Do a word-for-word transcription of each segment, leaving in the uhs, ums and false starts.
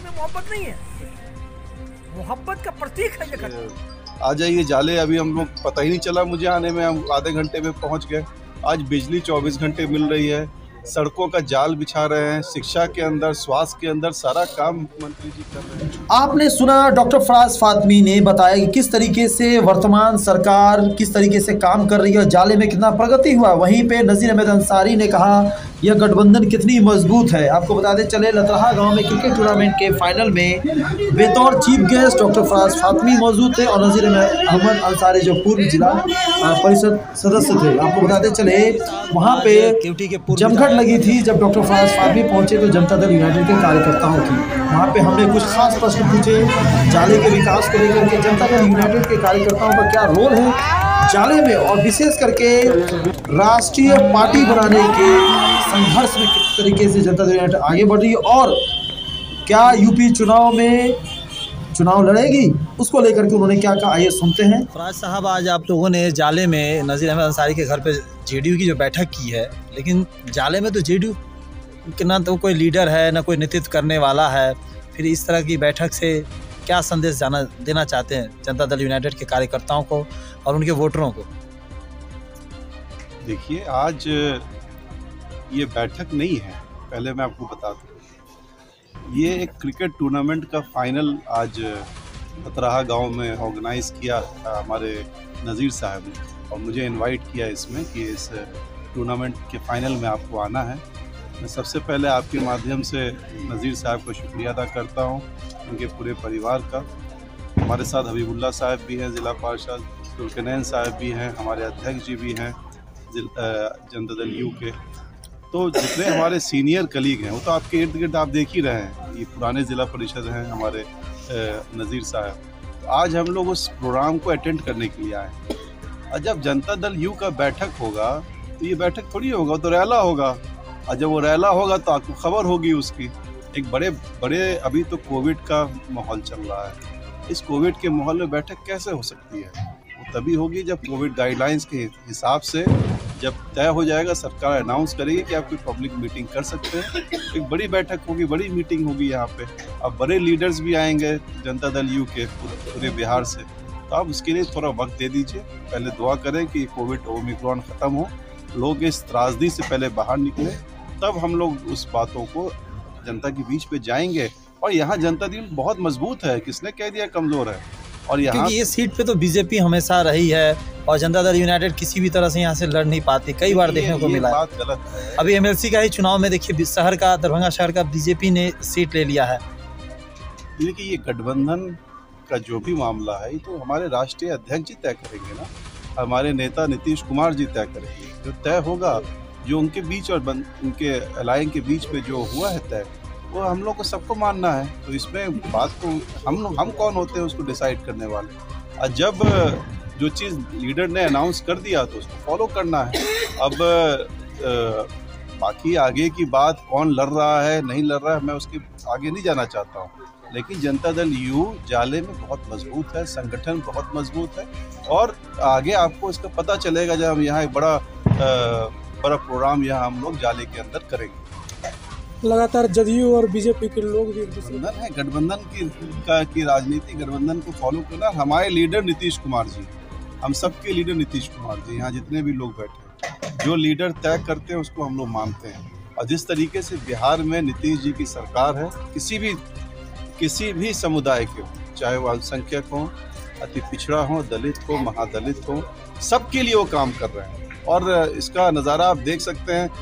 में मोहब्बत नहीं है, मोहब्बत का प्रतीक है ये घटना। आ जाइए जाले, अभी हम लोग पता ही नहीं चला मुझे आने में, हम आधे घंटे में पहुंच गए। आज बिजली चौबीस घंटे मिल रही है, सड़कों का जाल बिछा रहे हैं, शिक्षा के अंदर, स्वास्थ्य के अंदर सारा काम मंत्री जी कर रहे हैं। आपने सुना डॉक्टर फराज फातमी ने बताया कि किस तरीके से वर्तमान सरकार किस तरीके से काम कर रही है, जाले में कितना प्रगति हुआ। वहीं पे नज़ीर अहमद अंसारी ने कहा यह गठबंधन कितनी मजबूत है। आपको बताते चले लतरहा गांव में क्रिकेट टूर्नामेंट के फाइनल में बेतौर chief guest doctor Faraz Fatmi मौजूद थे और नज़ीर अहमद अंसारी जो पूर्व जिला परिषद सदस्य थे। आपको बताते चले वहाँ पे जमघट लगी थी जब डॉक्टर फराज फातमी पहुँचे तो जनता दल यूनाइटेड के कार्यकर्ताओं की। वहाँ पे हमने कुछ खास प्रश्न पूछे जाले के विकास को लेकर के, जनता दल यूनाइटेड के कार्यकर्ताओं का क्या रोल है जाले में, और विशेष करके राष्ट्रीय पार्टी बनाने के संघर्ष में किस तरीके से जनता दल यूनाइटेड आगे बढ़ रही है, और क्या यूपी चुनाव में चुनाव लड़ेगी, उसको लेकर के उन्होंने क्या कहा, आइए सुनते हैं। फराज साहब, आज आप लोगों ने जाले में नज़ीर अहमद अंसारी के घर पे जेडीयू की जो बैठक की है, लेकिन जाले में तो जेडीयू कि ना तो कोई लीडर है ना कोई नेतृत्व करने वाला है, फिर इस तरह की बैठक से क्या संदेश जाना देना चाहते हैं जनता दल यूनाइटेड के कार्यकर्ताओं को और उनके वोटरों को? देखिए, आज ये बैठक नहीं है, पहले मैं आपको बता दूं, ये एक क्रिकेट टूर्नामेंट का फाइनल आज लतरहा गांव में ऑर्गेनाइज किया हमारे नज़ीर साहब ने, और मुझे इनवाइट किया इसमें कि इस टूर्नामेंट के फाइनल में आपको आना है। मैं सबसे पहले आपके माध्यम से नज़ीर साहब को शुक्रिया अदा करता हूं, उनके पूरे परिवार का। हमारे साथ हबीबुल्ला साहब भी हैं ज़िला पार्षद, जुल्कनैन साहब भी हैं, हमारे अध्यक्ष जी भी हैं जनता दल यू के। तो जितने हमारे सीनियर कलीग हैं वो तो आपके इर्द गिर्द आप देख ही रहे हैं, ये पुराने ज़िला परिषद हैं हमारे नज़ीर साहब। आज हम लोग उस प्रोग्राम को अटेंड करने के लिए आए, और जब जनता दल यू का बैठक होगा तो ये बैठक थोड़ी होगा, तो रैला होगा, और जब वो रैला होगा तो आपको खबर होगी उसकी। एक बड़े बड़े अभी तो कोविड का माहौल चल रहा है, इस कोविड के माहौल में बैठक कैसे हो सकती है? वो तभी होगी जब कोविड गाइडलाइंस के हिसाब से जब तय हो जाएगा, सरकार अनाउंस करेगी कि आप कोई पब्लिक मीटिंग कर सकते हैं। एक बड़ी बैठक होगी, बड़ी मीटिंग होगी यहाँ पे, अब बड़े लीडर्स भी आएंगे जनता दल यू के पूरे बिहार से, तो आप उसके लिए थोड़ा वक्त दे दीजिए। पहले दुआ करें कि कोविड ओमिक्रॉन ख़त्म हो, लोग इस त्रासदी से पहले बाहर निकले, तब हम लोग उस बातों को जनता के बीच पे जाएंगे। और यहाँ जनता दल बहुत मजबूत है, किसने कह दिया कमज़ोर है? और यहाँ ये सीट पे तो बीजेपी हमेशा रही है और जनता दल यूनाइटेड किसी भी तरह से यहाँ से लड़ नहीं पाती, कई बार देखने को मिला। बात गलत है। अभी एमएलसी का ही चुनाव में देखिए, शहर का दरभंगा शहर का बीजेपी ने सीट ले लिया है। देखिए, ये गठबंधन का जो भी मामला है ये तो हमारे राष्ट्रीय अध्यक्ष जी तय करेंगे ना, हमारे नेता नीतीश कुमार जी तय करेंगे। जो तय होगा, जो उनके बीच और उनके अलायंस के बीच में जो हुआ है तय, वो हम लोग को सबको मानना है। तो इसमें बात तो हम हम कौन होते हैं उसको डिसाइड करने वाले? और जब जो चीज़ लीडर ने अनाउंस कर दिया तो उसको फॉलो करना है। अब आ, बाकी आगे की बात कौन लड़ रहा है नहीं लड़ रहा है, मैं उसके आगे नहीं जाना चाहता हूँ, लेकिन जनता दल यू जाले में बहुत मजबूत है, संगठन बहुत मजबूत है, और आगे आपको इसका पता चलेगा जब हम यहाँ एक बड़ा आ, बड़ा प्रोग्राम यहाँ हम लोग जाले के अंदर करेंगे। लगातार जदयू और बीजेपी के लोग भी गठबंधन है, गठबंधन की का की राजनीति, गठबंधन को फॉलो करना। हमारे लीडर नीतीश कुमार जी, हम सबके लीडर नीतीश कुमार जी, यहाँ जितने भी लोग बैठे, जो लीडर तय करते हैं उसको हम लोग मानते हैं। और जिस तरीके से बिहार में नीतीश जी की सरकार है, किसी भी किसी भी समुदाय के हो, चाहे वो अल्पसंख्यक हो, अति पिछड़ा हो, दलित हो, महादलित हो, सबके लिए वो काम कर रहे हैं। और इसका नज़ारा आप देख सकते हैं।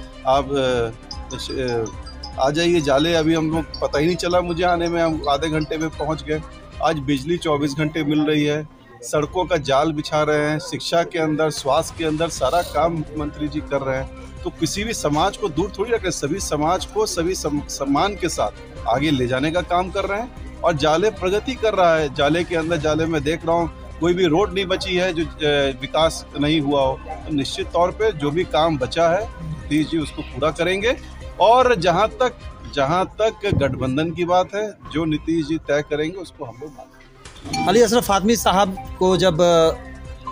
आप आ जाइए जाले, अभी हम लोग पता ही नहीं चला मुझे आने में, हम आधे घंटे में पहुंच गए। आज बिजली चौबीस घंटे मिल रही है, सड़कों का जाल बिछा रहे हैं, शिक्षा के अंदर, स्वास्थ्य के अंदर सारा काम मुख्यमंत्री जी कर रहे हैं। तो किसी भी समाज को दूर थोड़ी रखें, सभी समाज को सभी सम्मान के साथ आगे ले जाने का काम कर रहे हैं। और जाले प्रगति कर रहा है। जाले के अंदर, जाले में देख रहा हूँ कोई भी रोड नहीं बची है जो विकास नहीं हुआ हो। तो निश्चित तौर पे जो भी काम बचा है नीतीश जी उसको पूरा करेंगे। और जहाँ तक जहाँ तक गठबंधन की बात है, जो नीतीश जी तय करेंगे उसको हम लोग मानेंगे। अली असरफ फातमी साहब को जब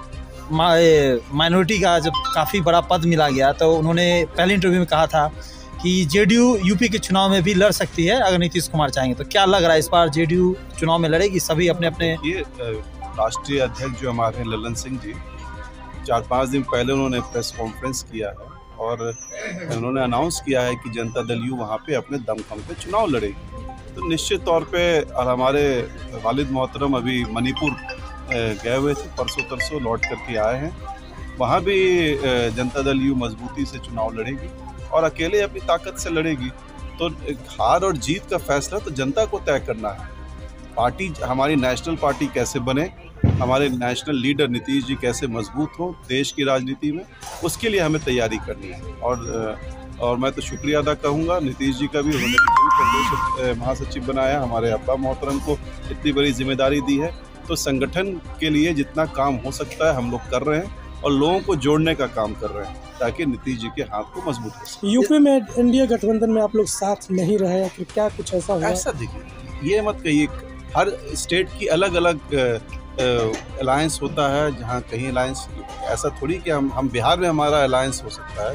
माइनॉरिटी का जब काफ़ी बड़ा पद मिला गया तो उन्होंने पहले इंटरव्यू में कहा था कि जेडीयू यूपी के चुनाव में भी लड़ सकती है अगर नीतीश कुमार चाहेंगे, तो क्या लग रहा है इस बार जेडीयू चुनाव में लड़ेगी? सभी अपने अपने ये राष्ट्रीय अध्यक्ष जो हमारे हैं ललन सिंह जी, चार पाँच दिन पहले उन्होंने प्रेस कॉन्फ्रेंस किया है और उन्होंने अनाउंस किया है कि जनता दल यू वहाँ पे अपने दमखम पे चुनाव लड़ेगी। तो निश्चित तौर पे, और हमारे वालिद मोहतरम अभी मणिपुर गए हुए थे, परसों तरसों लौट करके आए हैं, वहाँ भी जनता दल यू मजबूती से चुनाव लड़ेगी और अकेले अपनी ताकत से लड़ेगी। तो हार और जीत का फैसला तो जनता को तय करना है। पार्टी, हमारी नेशनल पार्टी कैसे बने, हमारे नेशनल लीडर नीतीश जी कैसे मजबूत हों देश की राजनीति में, उसके लिए हमें तैयारी करनी है। और और मैं तो शुक्रिया अदा कहूँगा नीतीश जी का भी, उन्होंने प्रदेश महासचिव बनाया, हमारे अब्बा मोहतरम को इतनी बड़ी जिम्मेदारी दी है। तो संगठन के लिए जितना काम हो सकता है हम लोग कर रहे हैं और लोगों को जोड़ने का काम कर रहे हैं ताकि नीतीश जी के हाथ को मजबूत कर सकें। यूपी में एनडीए गठबंधन में आप लोग साथ नहीं रहे, फिर क्या कुछ ऐसा हुआ? ऐसा देखिए, ये मत कहिए, हर स्टेट की अलग अलग अलायंस होता है। जहाँ कहीं अलायंस, ऐसा थोड़ी कि हम हम बिहार में हमारा अलायंस हो सकता है,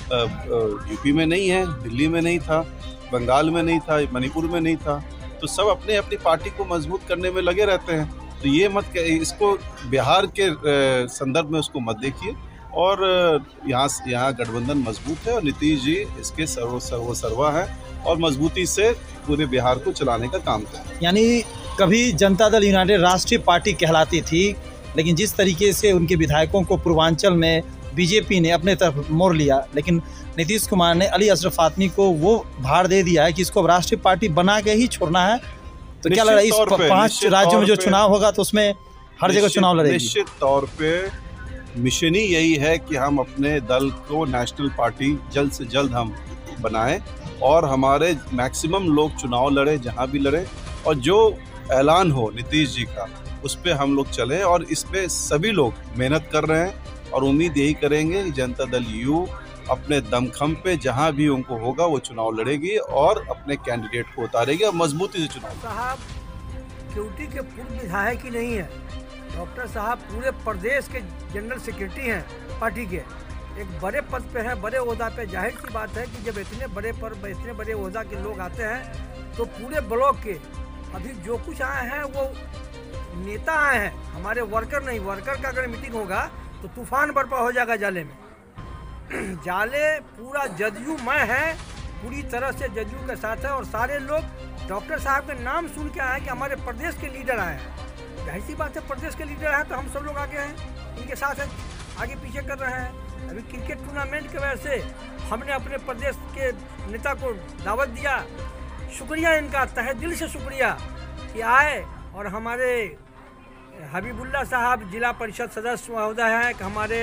यूपी में नहीं है, दिल्ली में नहीं था, बंगाल में नहीं था, मणिपुर में नहीं था। तो सब अपने अपनी पार्टी को मजबूत करने में लगे रहते हैं। तो ये मत, इसको बिहार के संदर्भ में उसको मत देखिए। और यहाँ यहाँ गठबंधन मजबूत है और नीतीश जी इसके सर्व सर्व सर्वा है और मजबूती से पूरे बिहार को चलाने का काम करें। यानी कभी जनता दल यूनाइटेड राष्ट्रीय पार्टी कहलाती थी, लेकिन जिस तरीके से उनके विधायकों को पूर्वांचल में बीजेपी ने अपने तरफ मोड़ लिया, लेकिन नीतीश कुमार ने अली अशरफ फातमी को वो भार दे दिया है कि इसको राष्ट्रीय पार्टी बना के ही छोड़ना है। तो क्या लग रहा है इस पांच राज्यों में जो चुनाव होगा तो उसमें हर जगह चुनाव लड़ेगी? निश्चित तौर पे मिशन ही यही है कि हम अपने दल को नेशनल पार्टी जल्द से जल्द हम बनाएं और हमारे मैक्सिमम लोग चुनाव लड़े, जहां भी लड़े, और जो ऐलान हो नीतीश जी का उस पर हम लोग चलें। और इस पे सभी लोग मेहनत कर रहे हैं और उम्मीद यही करेंगे कि जनता दल यू अपने दमखम पे जहां भी उनको होगा वो चुनाव लड़ेगी और अपने कैंडिडेट को उतारेगी और मजबूती से चुनाव। साहब क्यूटी के पूर्व विधायक ही नहीं है, डॉक्टर साहब पूरे प्रदेश के जनरल सेक्रेटरी हैं पार्टी के, एक बड़े पद पे हैं, बड़े ओहदा पे। जाहिर सी बात है कि जब इतने बड़े पर इतने बड़े ओहदा के लोग आते हैं तो पूरे ब्लॉक के अभी जो कुछ आए हैं वो नेता आए हैं, हमारे वर्कर नहीं। वर्कर का अगर मीटिंग होगा तो तूफान बर्पा हो जाएगा जाले में। जाले पूरा जदयू मैं है, पूरी तरह से जदयू के साथ है और सारे लोग डॉक्टर साहब के नाम सुन के आए कि हमारे प्रदेश के लीडर आए हैं। जाहिर सी बात है, प्रदेश के लीडर हैं तो हम सब लोग आगे हैं, इनके साथ हैं, आगे पीछे कर रहे हैं। अभी क्रिकेट टूर्नामेंट की वजह से हमने अपने प्रदेश के नेता को दावत दिया। शुक्रिया इनका, तहे दिल से शुक्रिया कि आए। और हमारे हबीबुल्ला साहब जिला परिषद सदस्य महोदय हैं, हमारे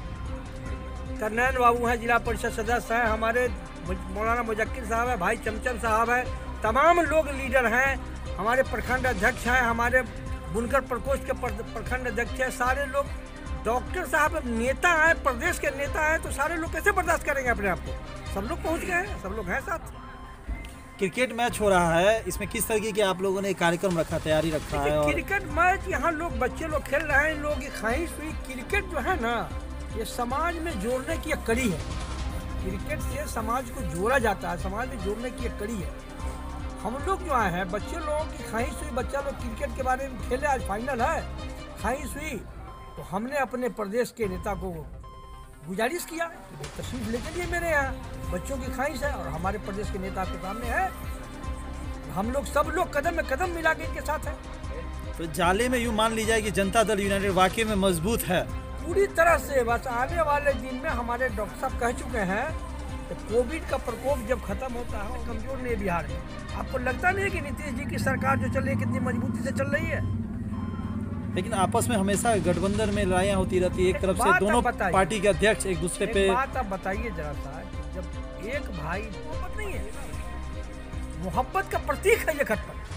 करनैन बाबू हैं जिला परिषद सदस्य हैं, हमारे मौलाना मुजक्किर साहब है, भाई चमचम साहब है, तमाम लोग लीडर हैं, हमारे प्रखंड अध्यक्ष हैं, हमारे बुनकर प्रकोष्ठ के प्रखंड अध्यक्ष हैं, सारे लोग। डॉक्टर साहब नेता आए, प्रदेश के नेता आए तो सारे लोग कैसे बर्दाश्त करेंगे अपने आप को? सब लोग पहुंच गए हैं, सब लोग हैं साथ। क्रिकेट मैच हो रहा है, इसमें किस तरीके के आप लोगों ने कार्यक्रम रखा, तैयारी रखा है? और क्रिकेट मैच यहाँ लोग बच्चे लोग खेल रहे हैं, लोग ख्वाहिश हुई। क्रिकेट जो है ना, ये समाज में जोड़ने की एक कड़ी है। क्रिकेट से समाज को जोड़ा जाता है, समाज में जोड़ने की एक कड़ी है। हम लोग जो आए हैं, बच्चे लोगों की ख्वाहिश हुई, बच्चा लोग क्रिकेट के बारे में खेले, आज फाइनल है, ख्वाहिश हुई तो हमने अपने प्रदेश के नेता को गुजारिश किया कि तशरीफ लेके लिए मेरे यहाँ, बच्चों की ख्वाहिश है और हमारे प्रदेश के नेता के सामने है। हम लोग सब लोग कदम में कदम मिला के इनके साथ हैं। तो जाले में यूँ मान ली जाए कि जनता दल यूनाइटेड वाकई में मजबूत है पूरी तरह से। बस आने वाले दिन में हमारे डॉक्टर साहब कह चुके हैं कि कोविड का प्रकोप जब खत्म होता है, कमजोर नहीं है बिहार में। आपको लगता नहीं है कि नीतीश जी की सरकार जो चल रही है कितनी मजबूती से चल रही है? लेकिन आपस में हमेशा गठबंधन में लड़ाइयाँ होती रहती है, एक तरफ से दोनों पार्टी के अध्यक्ष एक दूसरे पे। बात आप बताइए जरा सा, जब एक भाई, मोहब्बत नहीं है, मोहब्बत का प्रतीक है ये गठबंधन।